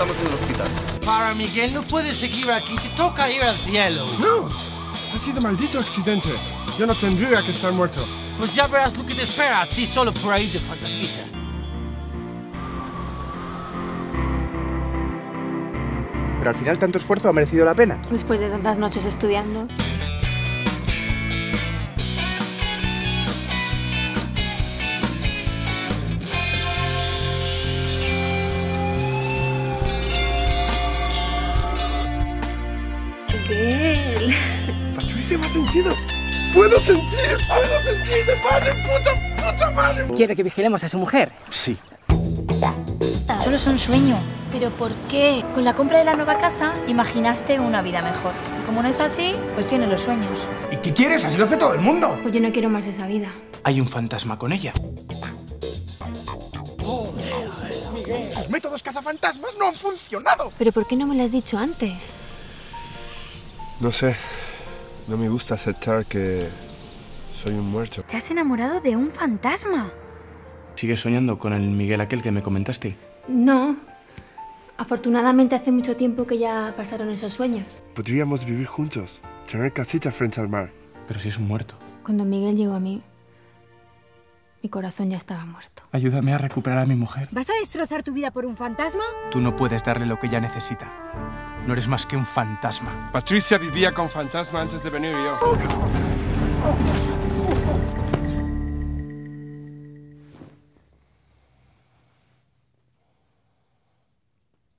estamos en el hospital. Para, Miguel, no puedes seguir aquí. Te toca ir al cielo. No, ha sido maldito accidente. Yo no tendría que estar muerto. Pues ya verás lo que te espera a ti solo por ahí de fantasmita. Pero al final tanto esfuerzo ha merecido la pena. Después de tantas noches estudiando. Miguel. Patricia, me ha sentido. ¡Puedo sentir! ¡De madre, puta madre! ¿Quiere que vigilemos a su mujer? Sí. Solo es un sueño. ¿Pero por qué? Con la compra de la nueva casa imaginaste una vida mejor. Y como no es así, pues tienes los sueños. ¿Y qué quieres? Así lo hace todo el mundo. Pues yo no quiero más esa vida. Hay un fantasma con ella. Sus métodos cazafantasmas no han funcionado. ¿Pero por qué no me lo has dicho antes? No sé. No me gusta aceptar que soy un muerto. ¿Te has enamorado de un fantasma? ¿Sigues soñando con el Miguel aquel que me comentaste? No. Afortunadamente hace mucho tiempo que ya pasaron esos sueños. Podríamos vivir juntos, tener casita frente al mar. Pero si es un muerto. Cuando Miguel llegó a mí, mi corazón ya estaba muerto. Ayúdame a recuperar a mi mujer. ¿Vas a destrozar tu vida por un fantasma? Tú no puedes darle lo que ella necesita. No eres más que un fantasma. Patricia vivía con fantasma antes de venir yo.